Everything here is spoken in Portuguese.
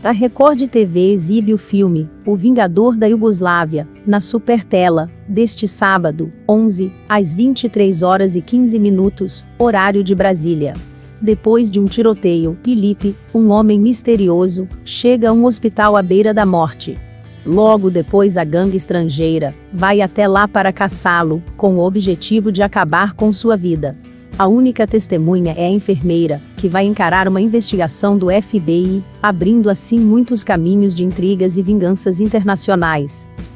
A Record TV exibe o filme O Vingador da Iugoslávia, na Supertela, deste sábado, 11, às 23h15, horário de Brasília. Depois de um tiroteio, Felipe, um homem misterioso, chega a um hospital à beira da morte. Logo depois a gangue estrangeira vai até lá para caçá-lo, com o objetivo de acabar com sua vida. A única testemunha é a enfermeira, que vai encarar uma investigação do FBI, abrindo assim muitos caminhos de intrigas e vinganças internacionais.